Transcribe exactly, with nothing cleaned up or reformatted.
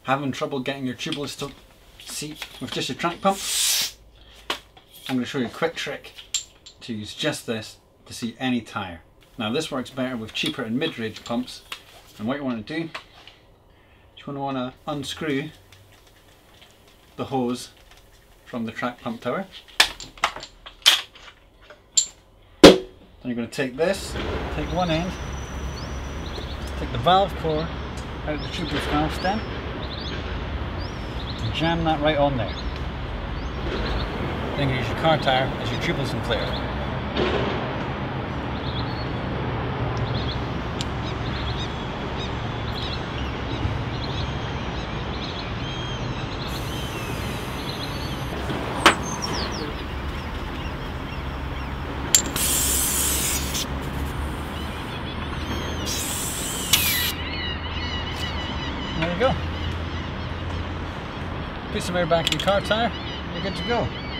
having trouble getting your tubeless to seat with just your track pump, I'm going to show you a quick trick to use just this to seat any tyre. Now this works better with cheaper and mid-range pumps, and what you want to do, you want to want to unscrew the hose from the track pump tower. Then you're going to take this, take one end, take the valve core out of the tubeless valve stem, and jam that right on there. Then you use your car tyre as your tubeless inflator. There you go. Put some air back in your car tyre, you're good to go.